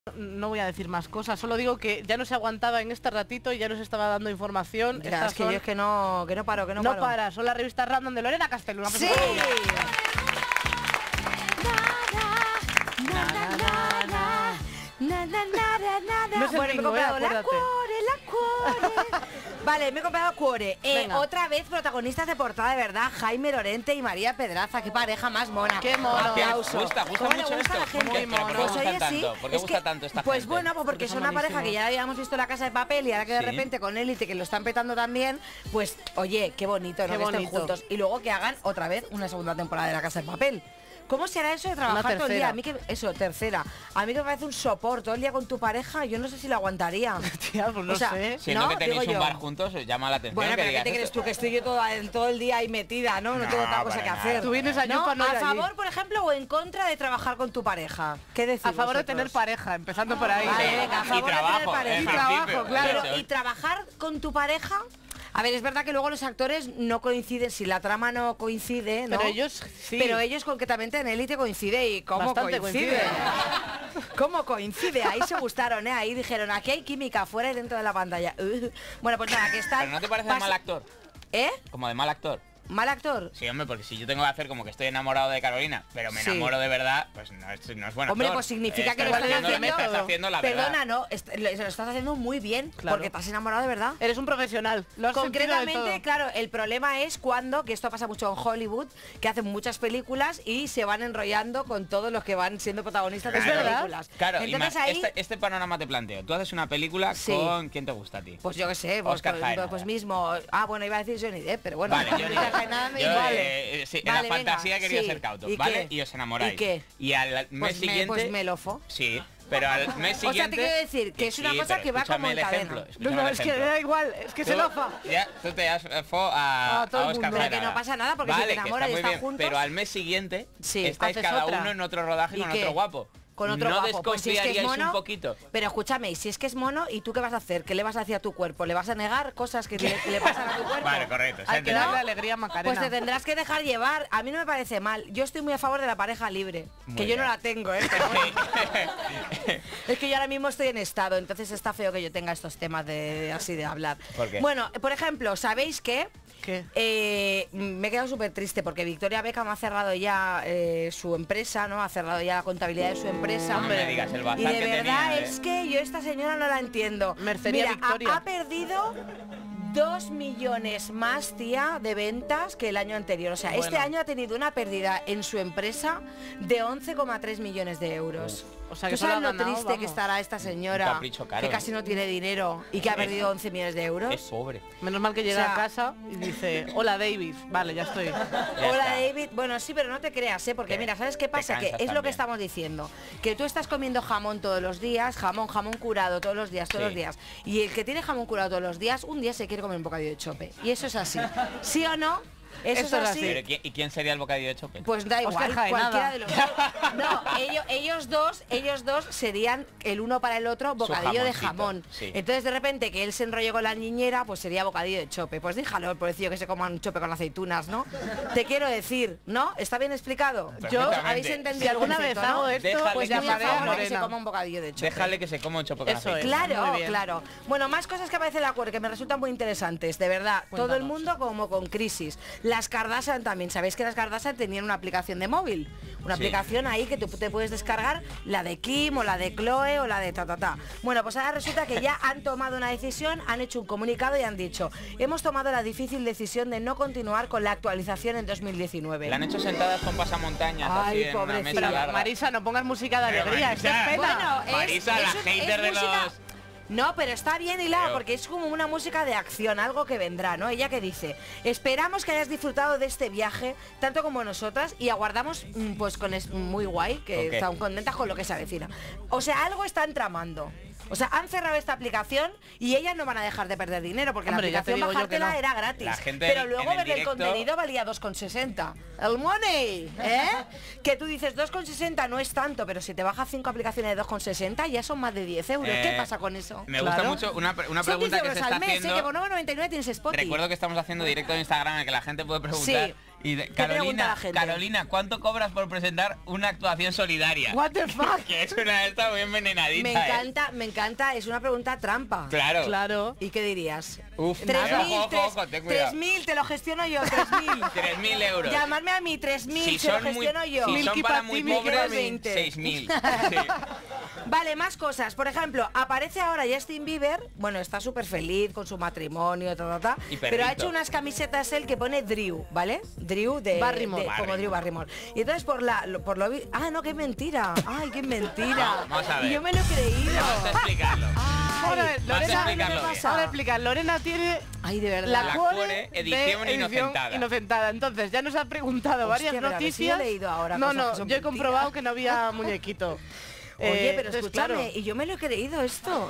No voy a decir más cosas, solo digo que ya no se aguantaba en este ratito y ya nos estaba dando información. Ya, es que yo es que no paro, que no No paro. para, son las revistas random de Lorena Castelo. ¡Sí! No es el Bueno, me he bingo, comprado la acuérdate. Cuore. Vale, me he comprado Cuore. Venga. Otra vez protagonistas de portada, de verdad, Jaime Lorente y María Pedraza. Qué pareja más mona. Qué mono. Aplauso. Gusta ¿Cómo le mucho gusta a la esto? gente? Muy mono. ¿Por qué Pues gustan oye, sí, tanto? ¿Por qué es gusta que- tanto esta Pues gente? bueno, pues porque Porque es son una pareja buenísimos. que ya habíamos visto La Casa de Papel y ahora que de Sí. repente con Élite, que lo están petando también, pues oye, qué bonito, ¿no? Qué Que estén bonito. juntos. Y luego que hagan otra vez una segunda temporada de La Casa de Papel. ¿Cómo será eso de trabajar todo el tercera. día? A mí que, eso, tercera. A mí que me parece un soporte todo el día con tu pareja, yo no sé si lo aguantaría. Tía, pues no O sea, sé. Siendo que tenéis digo un yo. bar juntos, os llama la atención Bueno, que pero ¿qué digas te crees esto. tú? Que estoy yo todo el día ahí metida, ¿no? No No, tengo otra cosa para que nada. hacer. Tú vienes a Yupa, no ¿A ir allí. favor, por ejemplo, o en contra de trabajar con tu pareja? ¿Qué decís A favor de vosotros? tener pareja, empezando por ahí. Vale, venga, a Y favor de tener trabajo, pareja. en Y trabajo, principio. claro. Pero, ¿y trabajar con tu pareja? A ver, es verdad que luego los actores no coinciden, si la trama no coincide, ¿no? Pero ellos sí. Pero ellos concretamente en Élite coincide y cómo Bastante coincide. ¿Cómo coincide? Ahí se gustaron, ¿eh? Ahí dijeron, aquí hay química, fuera y dentro de la pantalla. Bueno, pues nada, que está... Pero ¿no te parece mal actor? ¿Eh? Como de mal actor. ¿Mal actor? Sí, hombre, porque si yo tengo que hacer como que estoy enamorado de Carolina, pero me Sí. enamoro de verdad, pues no es bueno. Hombre, pues significa que lo estás haciendo la Perdona, verdad. no, lo estás haciendo muy bien, Claro. porque te has enamorado de verdad. Eres un profesional. Lo has sentido de Concretamente, todo. claro, el problema es cuando, que esto pasa mucho en Hollywood, que hacen muchas películas y se van enrollando con todos los que van siendo protagonistas de Claro. esas películas. Claro, y Entonces más, ahí, este panorama te planteo. Tú haces una película Sí. con... ¿Quién te gusta a ti? pues yo qué sé, pues, Oscar Jaenada. pues mismo. Ah, bueno, iba a decir Johnny Depp, pero bueno. Vale, Johnny Depp. Jaenada me Yo, vale. sí, en Vale, la venga, fantasía quería sí. ser cauto, ¿Y ¿vale? qué? Y os enamoráis. ¿Y qué? Y al mes siguiente... Pues melofo. Sí, pero al mes O sea, siguiente... te quiero decir que es una sí, cosa pero que va escúchame como en el cadena. ejemplo, No, escúchame no, el es que ejemplo. da igual, es que se Tú- lofa. Ya, tú te das a todo el Oscar mundo. Pero que Jaenada. no pasa nada, porque si Vale, te que enamoras y está muy están bien, juntos- pero al mes siguiente Sí, estáis haces cada otra. uno en otro rodaje ¿Y con qué? otro guapo. Con otro ¿No guapo, pues si es que es desconfiaríais mono, un poquito? pero escúchame, si es que es mono, ¿y tú qué vas a hacer? ¿Qué le vas a hacer a tu cuerpo? ¿Le vas a negar cosas que le pasan a tu cuerpo? Vale, correcto. se ha Hay que entendido. darle alegría a Macarena. Pues te tendrás que dejar llevar. A mí no me parece mal. Yo estoy muy a favor de la pareja libre. Muy que yo no bien. la tengo, ¿eh? Pero bueno. Es que yo ahora mismo estoy en estado, entonces está feo que yo tenga estos temas de así de hablar. ¿Por qué? Bueno, por ejemplo, ¿sabéis qué? ¿Qué? Me he quedado súper triste porque Victoria Beckham ha cerrado ya su empresa, ¿no? Ha cerrado ya la contabilidad de su empresa. No me digas el bazar Y de que verdad tenía, ¿eh? es que yo esta señora no la entiendo. Mercería Mira, Victoria. ha perdido 2 millones más, tía, de ventas que el año anterior. O sea, este Bueno. año ha tenido una pérdida en su empresa de 11,3 millones de euros. O sea, que ¿Tú solo sabes ha lo ganado, triste que vamos. estará esta señora? Un capricho caro, que ¿eh? casi no tiene dinero y que ha perdido 11 millones de euros. Es pobre. Menos mal que llega O sea- a casa y dice, hola David, vale, ya estoy. Ya Hola está. David, bueno sí, pero no te creas, ¿eh? Porque Te- mira, ¿sabes qué te pasa? Que cansas es lo que también. estamos diciendo, que tú estás comiendo jamón todos los días, jamón curado todos los días, Sí. y el que tiene jamón curado todos los días, un día se quiere comer un bocadillo de chope, y eso es así, ¿sí o no? Eso Esto es es así. Pero ¿y quién sería el bocadillo de chope? Pues da Oscar igual, Jaenada. cualquiera de los dos. No, ellos dos serían el uno para el otro bocadillo de jamoncito, jamón. sí. Entonces de repente que él se enrolle con la niñera, pues sería bocadillo de chope. Pues déjalo, pobrecillo, que se coman chope con aceitunas, ¿no? Te quiero decir, ¿no? ¿Está bien explicado? Yo, Perfectamente. ¿Habéis entendido si alguna el vez concepto, no? hago esto, Déjale pues que se llamaré a coma. Que se Lorena. coma un bocadillo de chope. Déjale que se coma un chope con Eso aceite. es. Muy Claro, bien. claro. Bueno, más cosas que aparece en la cuerda que me resultan muy interesantes, de verdad. Todo el Cuéntanos. mundo como con crisis. Las Kardashian también. ¿Sabéis que las Kardashian tenían una aplicación de móvil? Una Sí. aplicación ahí que tú te puedes descargar, la de Kim o la de Chloe o la de ta. Bueno, pues ahora resulta que ya han tomado una decisión, han hecho un comunicado y han dicho: hemos tomado la difícil decisión de no continuar con la actualización en 2019. La han hecho sentadas con pasamontañas Ay, así en una pobrecilla. mesa Pero larga. Marisa, no pongas música de Pero, alegría, es que es Marisa. pena. Bueno, Marisa, la hater de música- los... No, pero está bien hilado Pero- porque es como una música de acción, algo que vendrá, ¿no? Ella que dice: esperamos que hayas disfrutado de este viaje tanto como nosotras y aguardamos, pues con muy guay, que Ok. están contentas con lo que se avecina. O sea, algo están tramando. O sea, han cerrado esta aplicación y ellas no van a dejar de perder dinero porque Hombre, la ya te aplicación digo yo que bajártela no. era gratis. La gente pero en luego el ver el directo- contenido valía 2,60. El money, ¿eh? Que tú dices 2,60 no es tanto, pero si te bajas 5 aplicaciones de 2,60 ya son más de 10 euros. ¿Qué pasa con eso? Me gusta Claro. mucho una Son 10 pregunta que euros se está al mes, haciendo. que por 9,99 tienes Spotify. Recuerdo que estamos haciendo directo en Instagram en el que la gente puede preguntar. Sí. Y pregunta Carolina, la gente? Carolina, ¿cuánto cobras por presentar una actuación solidaria? What the fuck. Que es una de estas muy envenenadita. Me encanta, es una pregunta trampa. Claro. Claro. ¿Y qué dirías? Uf, 3.000, ojo, ten cuidado. 3.000, te lo gestiono yo, 3.000. 3.000 euros. Llamadme a mí, 3.000, Si se lo son, muy, gestiono yo. si son Milky para para muy ti, Milky pobres, para mí. 6.000. Sí. Vale, más cosas. Por ejemplo, aparece ahora Justin Bieber. Bueno, está súper feliz con su matrimonio, Y pero ha perrito. hecho unas camisetas él que pone Drew, ¿vale? Drew de Barrymore. como Drew Barrymore. Y entonces por lo no, qué mentira. Ay, qué mentira. Vamos a ver. Y yo me lo he creído. Vamos a explicarlo. Vamos a ver, Ay, Vas a Lorena, explicarlo ¿qué bien. pasa? vamos a explicar. Lorena tiene Ay, de verdad. la La cuore cuore de edición inocentada. inocentada. Entonces, ya nos ha preguntado varias pero a ver si noticias. he leído ahora no, cosas que no, son yo he mentiras. comprobado que no había muñequito. Oye, pero entonces, escúchame, claro. y yo me lo he creído esto.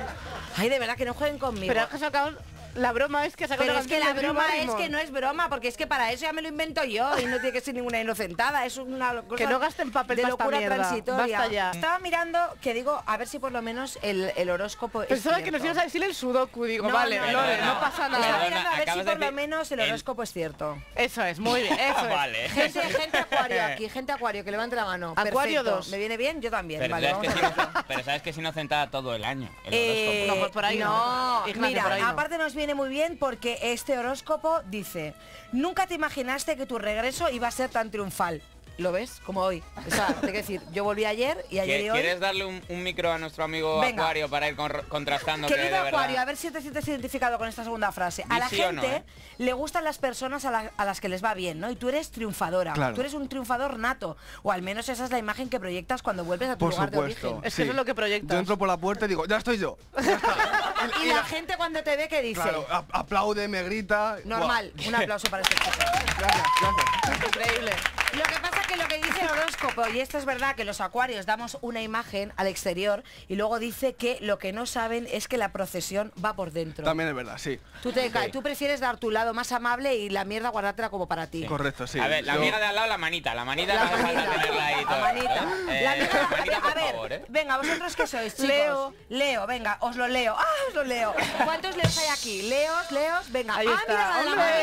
Ay, de verdad que no jueguen conmigo. Pero es que ha sacado... La broma es que ha sacado Pero una es que canción la de Drew broma es Barrymore. que no es broma, porque es que para eso ya me lo invento yo y no tiene que ser ninguna inocentada, es una cosa Que no gasten papel de para esta locura mierda. transitoria. Basta ya. Estaba mirando, que digo, a ver si por lo menos el horóscopo es Pensaba que cierto. nos ibas a decir el sudoku. Digo, No, vale, no, Lore, no, no, no. pasa Estaba nada. Perdona, mirando a ver si acabas de por lo decir menos el el- horóscopo es cierto. Eso es, muy bien, eso es. Vale. Gente acuario aquí, gente acuario, que levante la mano. Acuario Perfecto. 2. ¿Me viene bien? Yo también. Pero, Vale, sabes vamos que a es pero sabes que es inocentada todo el año. El No, horóscopo. pues por ahí no. no. Ignacio, Mira, por ahí no. aparte nos viene muy bien porque este horóscopo dice: nunca te imaginaste que tu regreso iba a ser tan triunfal. ¿Lo ves? Como hoy. O sea, tengo que decir, yo volví ayer y ayer y hoy. ¿Quieres darle un micro a nuestro amigo Venga. Acuario para ir contrastando que de Querido verdad? Acuario, a ver si te sientes identificado con esta segunda frase. A la Di sí o gente no, ¿eh? le gustan las personas a las que les va bien, ¿no? Y tú eres triunfadora. Claro. Tú eres un triunfador nato. O al menos esa es la imagen que proyectas cuando vuelves a tu Por lugar de supuesto. origen. Es que eso es lo que proyectas. Yo entro por la puerta y digo, ya estoy yo. Ya está. Y la gente cuando te ve, ¿qué dice? Claro, aplaude, me grita. Normal. Un aplauso para este chico. Gracias, gracias. Increíble. Lo que pasa es que lo que dice el horóscopo, y esto es verdad, que los acuarios damos una imagen al exterior y luego dice que lo que no saben es que la procesión va por dentro. También es verdad, sí. Tú prefieres dar tu lado más amable y la mierda guardártela como para ti. Correcto, sí. A ver, la Yo- amiga de al lado, la manita. La manita La no hace falta manita. tenerla ahí La todo. manita. La manita. manita, por A ver, favor, ¿eh? venga, vosotros qué sois, chicos. Leo. Venga, os lo leo. ¡Ah, os lo leo! ¿Cuántos leos hay aquí? Leos, venga. Ahí está, Mira la de la hombre.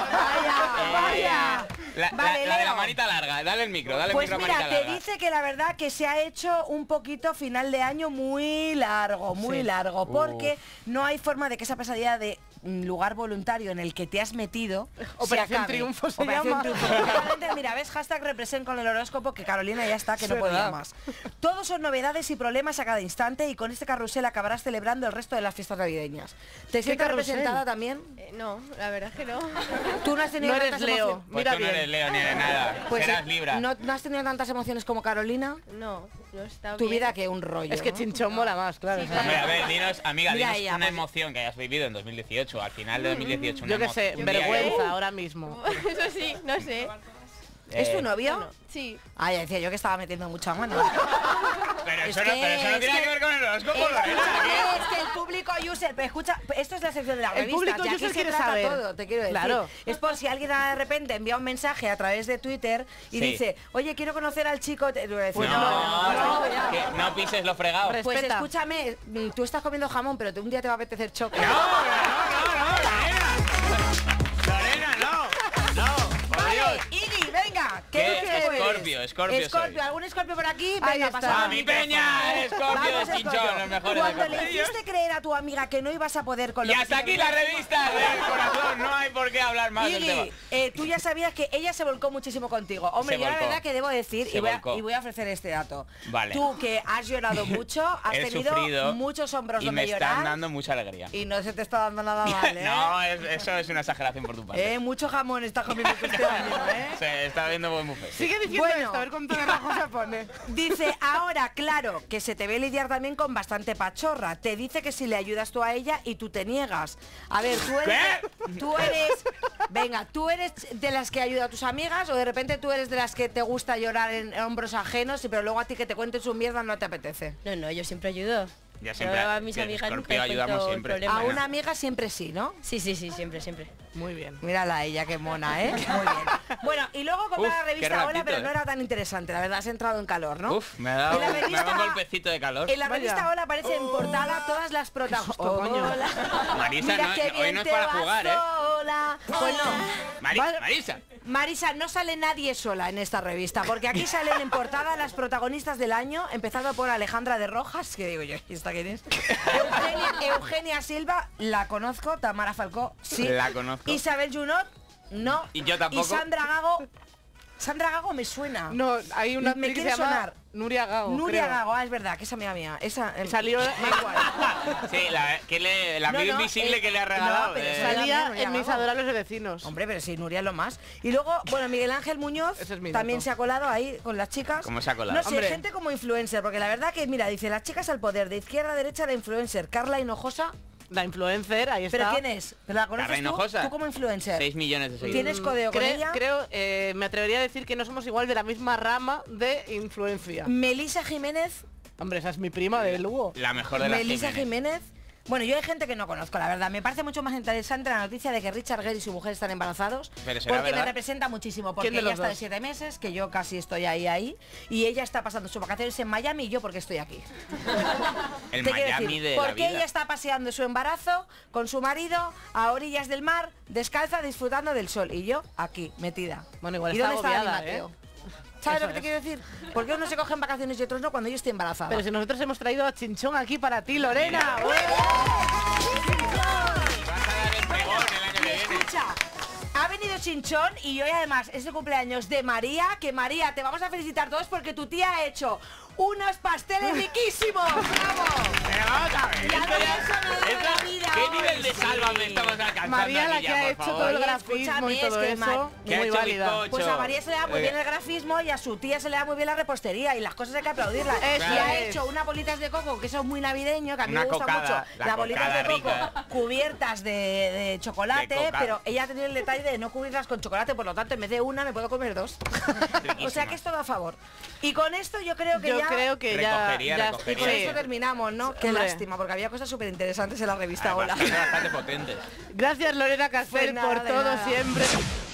manita. Vaya. La de la Leo. manita larga. Dale el micro, dale Pues el micro a mira, manita te larga. dice que la verdad que se ha hecho un poquito final de año muy largo, porque no hay forma de que esa pesadilla de lugar voluntario en el que te has metido se Operación acabe. Triunfo se Operación llama. Triunfo. Realmente, mira, ves, hashtag represent con el horóscopo, que Carolina ya está, que no Es podía verdad. más. Todos son novedades y problemas a cada instante y con este carrusel acabarás celebrando el resto de las fiestas navideñas. ¿Te sientes carrusel? representada también? No, la verdad es que no. Tú no has tenido No eres tantas Leo. emociones. Pues Mira tú no bien. eres Leo ni eres nada. Pues, Serás Libra. ¿no has tenido tantas emociones como Carolina? No, no está Tu bien. vida que un rollo. Es que ¿no? Chinchón mola más, claro. Sí, o sea, Hombre, a ver, dinos, amiga, Mira dinos ella, una pues- emoción que hayas vivido en 2018, al final de 2018. una Yo qué emo- sé, un día que- vergüenza ahora mismo. Eso sí, no sé. ¿Es tu novio? Bueno, sí. Ay, decía yo que estaba metiendo mucha mano. Pero Es eso no tiene que- que ver con el horóscopo, Lorena. Es que el público user, pero escucha, esto es la sección de la El revista. público ya user aquí se quiere trata saber. todo, te quiero decir. Claro. Es por si alguien de repente envía un mensaje a través de Twitter y Sí. dice, oye, quiero conocer al chico. Te voy a decir, Pues No, no, que no pises lo fregado. Res- Pues Respeta. escúchame, tú estás comiendo jamón, pero un día te va a apetecer choque. No, Lorena, no, por Vale, Dios. Iggy, venga. ¿Qué? ¿Qué número Escorpio, eres? Escorpio Escorpio, soy. ¿algún Escorpio por aquí? Ahí Venga, está. pasad ¡A el mi micrófono. peña! Escorpio Vamos, de Chinchón, Escorpio. los mejores Cuando de le Escorpio. hiciste creer a tu amiga que no ibas a poder con Y lo que hasta te aquí venía la revista del corazón, no hay por qué hablar más del tema. Iggy, tú ya sabías que ella se volcó muchísimo contigo. Hombre, Se yo la volcó. verdad que debo decir, Se y volcó. voy a ofrecer este dato. Vale. Tú que has llorado mucho, has He tenido sufrido muchos hombros y donde me llorar. están dando mucha alegría. Y no se te está dando nada mal, ¿eh? No, eso es una exageración por tu parte. Mucho jamón está comiendo tú este año, ¿eh? Se está viendo buen buffet. Sigue diciendo Bueno. esto, a ver cuánto de rojo se pone. Dice, ahora, claro, que se te ve lidiar también con bastante pachorra. Te dice que si le ayudas tú a ella y tú te niegas. A ver, tú eres de las que ayuda a tus amigas o de repente tú eres de las que te gusta llorar en hombros ajenos, pero luego a ti que te cuenten su mierda no te apetece. No, yo siempre ayudo. Ya siempre, Yo a mis que amigas nunca Escorpio les ayudamos cuento siempre. problemas. A Bueno. una amiga siempre sí, ¿no? Sí, siempre. Muy bien. Mírala a ella, qué mona, ¿eh? Muy bien. Bueno, y luego comprar Uf, la qué revista Hola, ratito, pero no ¿eh? era tan interesante, la verdad, has entrado en calor, ¿no? Uf, me ha dado, En la me ha dado un revista- golpecito de calor. En la Vaya. revista Hola aparece en portada todas las protagonistas. coño. Marisa, Mira no, qué hoy bien no es te para va jugar, ¿eh? sola. Pues no. Marisa. Marisa, no sale nadie sola en esta revista, porque aquí salen en portada las protagonistas del año, empezando por Alejandra de Rojas, que digo yo, ¿y esta quién es? Eugenia Silva, la conozco, Tamara Falcó, sí. La conozco. Isabel Junot, no. Y yo tampoco. Y Sandra Gago me suena. No, hay una Me actriz que quiere se llama sonar. Nuria Gago. Nuria creo. Gago, es verdad, que esa amiga mía. Esa Salió Sí, el amigo invisible que le ha regalado. no, pero Salía Nuria en Mis Gago. adorables vecinos. Hombre, pero sí, Nuria es lo más. Y luego, bueno, Miguel Ángel Muñoz Ese es mi también dato. se ha colado ahí con las chicas. ¿Cómo se ha colado? No sé, Hombre. gente como influencer, porque la verdad que, mira, dice, las chicas al poder, de izquierda a derecha la influencer, Carla Hinojosa. La influencer, ahí está. ¿Pero quién es? ¿Pero la conoces Carla tú? Hinojosa. ¿Tú como influencer? 6 millones de seguidores. ¿Tienes código con ella? Creo, me atrevería a decir que no somos igual de la misma rama de influencia. Melisa Jiménez. Hombre, esa es mi prima de Lugo. La mejor de las Melisa Jiménez. Jiménez. Bueno, yo hay gente que no conozco, la verdad. Me parece mucho más interesante la noticia de que Richard Gere y su mujer están embarazados. Pero será Porque me verdad. representa muchísimo. Porque ¿Quién de ella los está de dos? 7 meses, que yo casi estoy ahí. Y ella está pasando sus vacaciones en Miami y yo porque estoy aquí. El Te quiero Miami decir, de la porque vida. ella está paseando su embarazo con su marido a orillas del mar, descalza, disfrutando del sol. Y yo aquí, metida. Bueno, igual ¿Y está dónde está Dani agobiada, Mateo? ¿eh? ¿Sabes Eso lo que te es. quiero decir? ¿Por qué unos se cogen vacaciones y otros no cuando yo estoy embarazada? Pero si nosotros hemos traído a Chinchón aquí para ti, Lorena. Vas a dar el pregón el año que viene. Escucha, ha venido Chinchón y hoy además es el cumpleaños de María, que María, te vamos a felicitar todos porque tu tía ha hecho unos pasteles riquísimos. ¡Bravo! Pero vamos a ver, Ya esto no ya- es sonador de esto- la vida ¿Qué hoy? nivel de sálvame estamos alcanzando María, la aquí que ya, ha por hecho favor? todo el Oye, grafismo escúchame, y todo es que eso, ¿Qué ha muy hecho válida. bizcocho? Pues a María se le da muy bien el grafismo y a su tía se le da muy bien la repostería y las cosas hay que aplaudirlas. Eso Y ha es. hecho unas bolitas de coco que son muy navideño, que a mí Una me gusta cocada, mucho. la Las bolitas de cocada coco rica. cubiertas de chocolate, De coca. pero ella ha tenido el detalle de no cubrirlas con chocolate, por lo tanto en vez de una me puedo comer dos. O sea que es todo a favor. Y con esto yo creo que Yo ya... creo que ya... Recogería, ya Y con recogería. sí. esto terminamos, ¿no? Qué Hombre. lástima, porque había cosas súper interesantes en la revista. Hola. Bastante potentes. Gracias, Lorena Castel, Pues nada, por de todo nada. siempre.